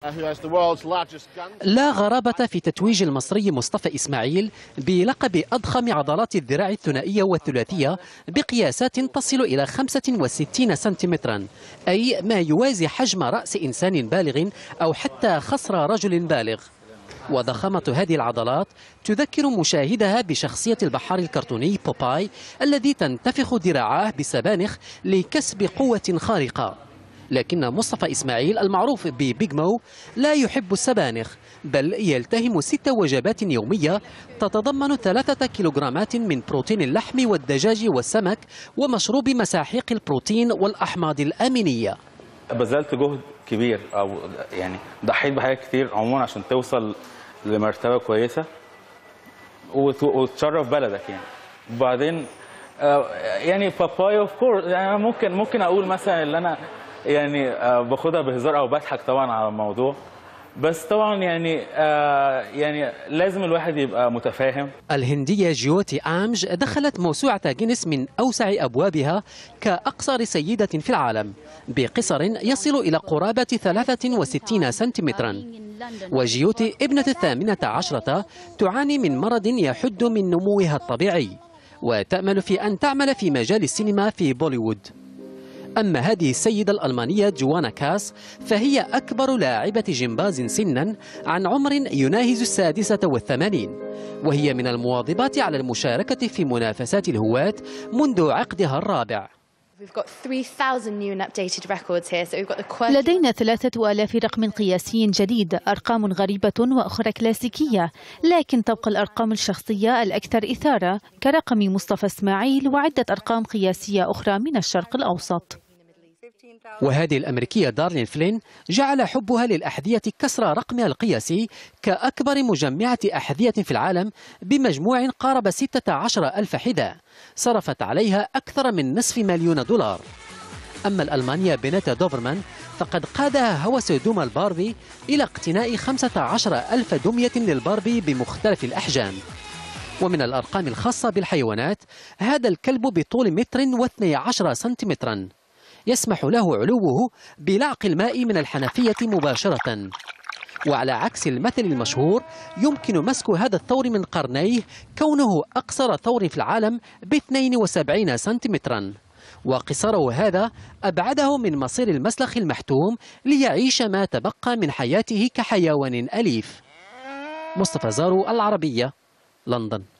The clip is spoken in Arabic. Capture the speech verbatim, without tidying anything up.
لا غرابة في تتويج المصري مصطفى إسماعيل بلقب أضخم عضلات الذراع الثنائية والثلاثية بقياسات تصل إلى خمسة وستين سنتيمترا، أي ما يوازي حجم رأس إنسان بالغ أو حتى خصر رجل بالغ. وضخامة هذه العضلات تذكر مشاهدها بشخصية البحار الكرتوني بوباي الذي تنتفخ ذراعاه بسبانخ لكسب قوة خارقة. لكن مصطفى إسماعيل المعروف ببيج مو لا يحب السبانخ، بل يلتهم ست وجبات يومية تتضمن ثلاثة كيلوغرامات من بروتين اللحم والدجاج والسمك ومشروب مساحيق البروتين والأحماض الأمينية. بذلت جهد كبير أو يعني ضحيت بحاجات كتير عموما عشان توصل لمرتبة كويسة وتشرف بلدك يعني. وبعدين يعني باباي اوف كورس يعني ممكن ممكن اقول مثلا اللي انا يعني باخدها بهزار او بضحك طبعا على الموضوع، بس طبعا يعني آه يعني لازم الواحد يبقى متفاهم. الهندية جيوتي آمج دخلت موسوعة جينيس من أوسع أبوابها كأقصر سيدة في العالم بقصر يصل إلى قرابة ثلاثة وستين سنتيمترا. وجيوتي ابنة الثامنة عشرة تعاني من مرض يحد من نموها الطبيعي، وتأمل في أن تعمل في مجال السينما في بوليوود. أما هذه السيدة الألمانية جوانا كاس فهي أكبر لاعبة جمباز سنا عن عمر يناهز السادسة والثمانين، وهي من المواظبات على المشاركة في منافسات الهواة منذ عقدها الرابع. لدينا ثلاثة آلاف رقم قياسي جديد، أرقام غريبة وأخرى كلاسيكية، لكن تبقى الأرقام الشخصية الأكثر إثارة كرقم مصطفى إسماعيل وعدة أرقام قياسية أخرى من الشرق الأوسط. وهذه الأمريكية دارلين فلين جعل حبها للأحذية كسر رقمها القياسي كأكبر مجمعة أحذية في العالم بمجموع قارب ستة عشر ألف حذاء صرفت عليها أكثر من نصف مليون دولار. أما الألمانية بناتا دوفرمان فقد قادها هوس دوم الباربي إلى اقتناء خمسة عشر ألف دمية للباربي بمختلف الأحجام. ومن الأرقام الخاصة بالحيوانات هذا الكلب بطول متر واثني عشر سنتيمترا يسمح له علوه بلعق الماء من الحنفية مباشرة. وعلى عكس المثل المشهور يمكن مسك هذا الثور من قرنيه كونه أقصر ثور في العالم ب اثنين وسبعين سنتيمترا، وقصره هذا أبعده من مصير المسلخ المحتوم ليعيش ما تبقى من حياته كحيوان أليف. مصطفى زارو، العربية، لندن.